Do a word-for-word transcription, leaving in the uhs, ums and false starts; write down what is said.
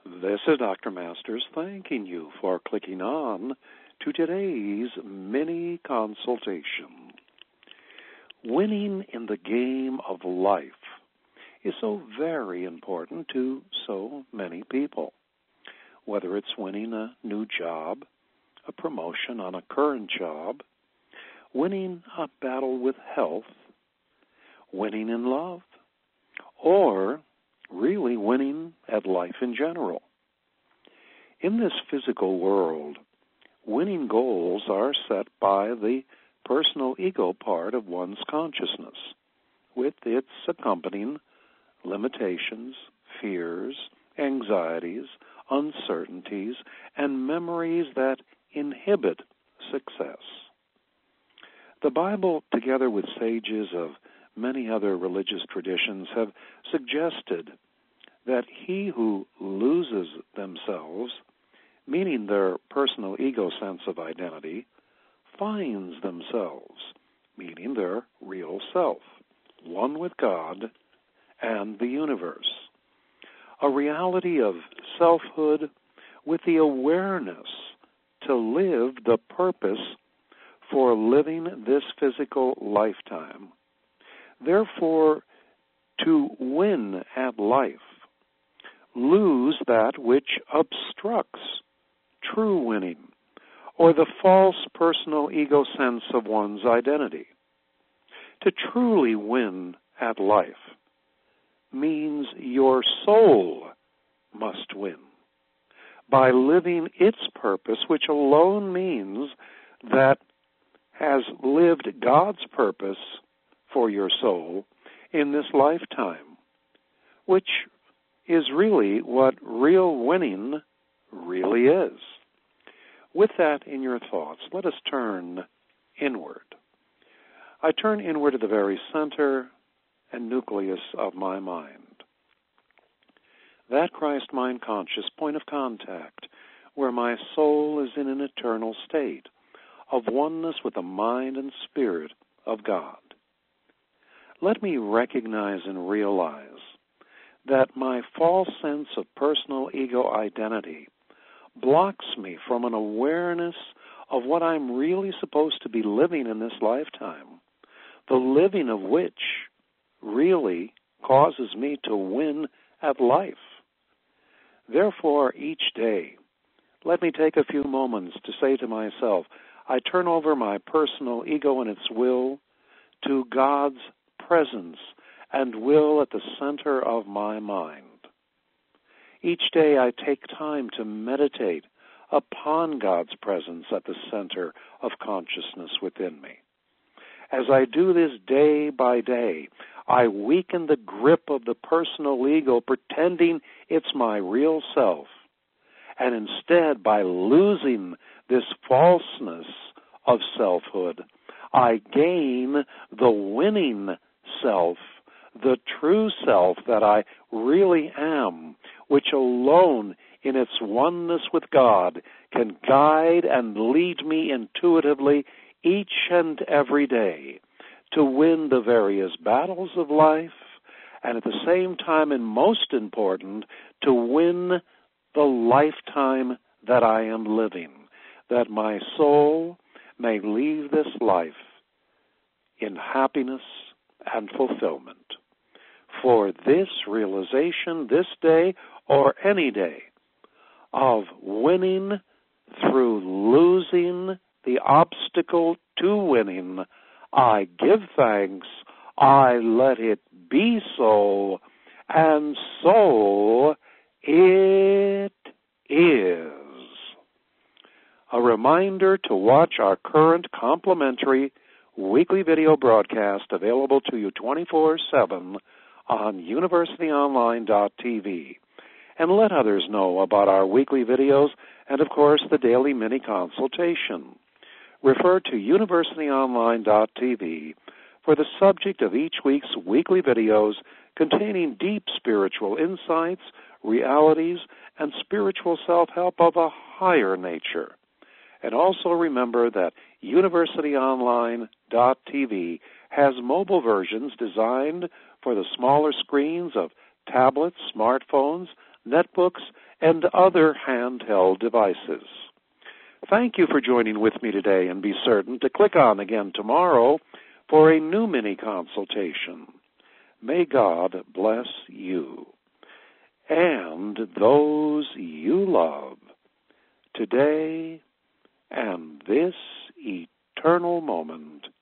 This is Doctor Masters thanking you for clicking on to today's mini consultation. Winning in the game of life is so very important to so many people. Whether it's winning a new job, a promotion on a current job, winning a battle with health, winning in love, or really winning at life in general. In this physical world, winning goals are set by the personal ego part of one's consciousness, with its accompanying limitations, fears, anxieties, uncertainties, and memories that inhibit success. The Bible, together with sages of many other religious traditions, have suggested that he who loses themselves, meaning their personal ego sense of identity, finds themselves, meaning their real self, one with God and the universe. A reality of selfhood with the awareness to live the purpose for living this physical lifetime. Therefore, to win at life, lose that which obstructs true winning, or the false personal ego sense of one's identity. To truly win at life means your soul must win by living its purpose, which alone means that has lived God's purpose for your soul in this lifetime, which is really what real winning really is. With that in your thoughts, let us turn inward. I turn inward to the very center and nucleus of my mind. That Christ mind conscious point of contact where my soul is in an eternal state of oneness with the mind and spirit of God. Let me recognize and realize that my false sense of personal ego identity blocks me from an awareness of what I'm really supposed to be living in this lifetime, the living of which really causes me to win at life. Therefore, each day, let me take a few moments to say to myself, I turn over my personal ego and its will to God's presence and will at the center of my mind. Each day I take time to meditate upon God's presence at the center of consciousness within me. As I do this day by day, I weaken the grip of the personal ego, pretending it's my real self. And instead, by losing this falseness of selfhood, I gain the winning self, the true self that I really am, which alone in its oneness with God can guide and lead me intuitively each and every day to win the various battles of life, and at the same time, and most important, to win the lifetime that I am living, that my soul may leave this life in happiness and fulfillment. For this realization, this day or any day, of winning through losing the obstacle to winning, I give thanks, I let it be so, and so it is. A reminder to watch our current complimentary weekly video broadcast available to you twenty-four seven on university online dot t v. And let others know about our weekly videos and, of course, the daily mini consultation. Refer to university online dot t v for the subject of each week's weekly videos containing deep spiritual insights, realities, and spiritual self-help of a higher nature. And also remember that university online dot t v has mobile versions designed for the smaller screens of tablets, smartphones, netbooks, and other handheld devices. Thank you for joining with me today, and be certain to click on again tomorrow for a new mini-consultation. May God bless you and those you love today and this eternal moment.